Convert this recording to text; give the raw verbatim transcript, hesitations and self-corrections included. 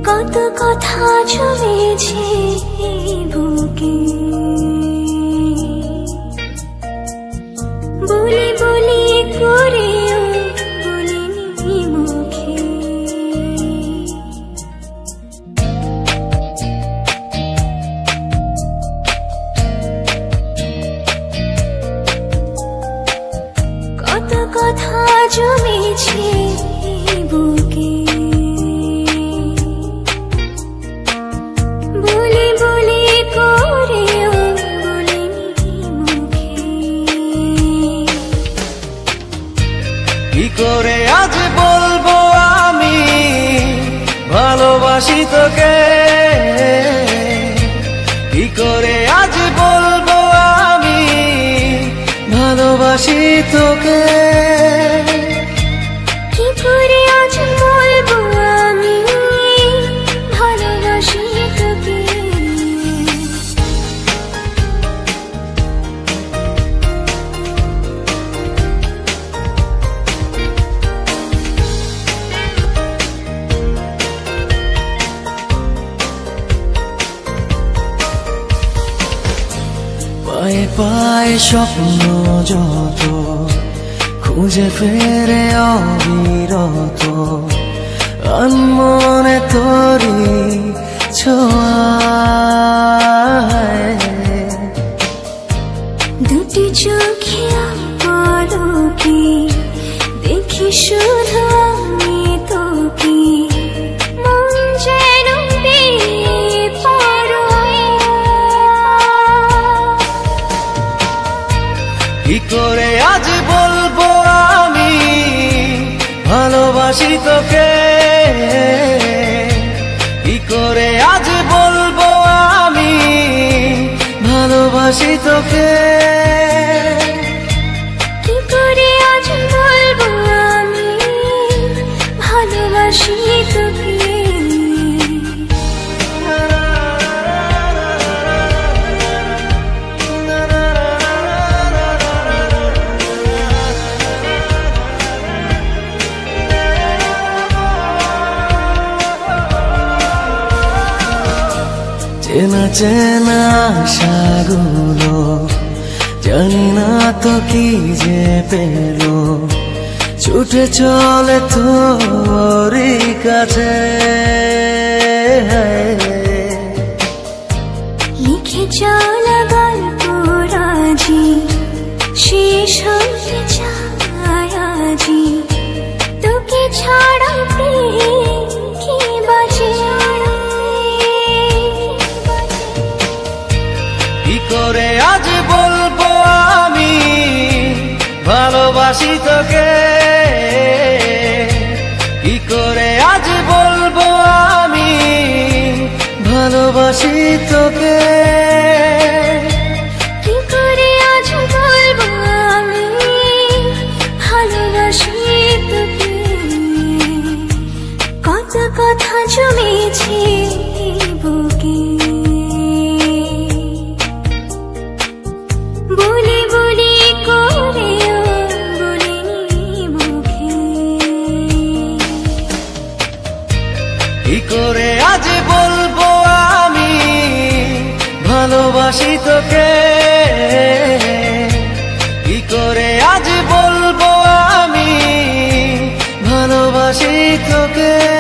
কত কথা জমেছে বুকে, বলি বলি করেও বলিনি মুখে। কত কথা জমেছে বুকে, বলি বলি করেও বলিনি মুখে। কি করে আজ বলবো আমি ভালোবাসি তোকে, কি করে আজ বলবো আমি ভালোবাসি তোকে, কি করে আজ বলবো আমি ভালোবাসি তোকে। পায়ে পায়ে স্বপ্ন যত খুঁজে ফেরে অবিরত, আনমনে তোরি ছোঁয়ায়। দুটি চোখে পলকে দেখি শুধু আমি তোকে, মন যেন বেপরোয়া। কি করে আজ বলবো আমি ভালোবাসি তোকে, কি করে আজ বলবো আমি ভালোবাসি তোকে, কি করে আজ বলবো আমি ভালোবাসি তোকে। চেনা চেনা আশাগুলো জানি না তো কি যে পেলো, ছুটে চলে তোরই কাছে। লিখে চলা গল্প রাজি শেষ হতে চায় আজি, তোকে ছাড়া প্রেম কি বাজে। কি করে আজ বলবো আমি ভালোবাসি তোকে, কি করে আজ বলবো আমি ভালোবাসি তোকে, কি করে আজ বলবো আমি ভালোবাসি তোকে। কত কথা জমেছে বুকে, বলি বলি করেও বলিনি মুখে। কি করে আজ বলবো আমি ভালোবাসি তোকে, কি করে আজ বলবো আমি ভালোবাসি তোকে।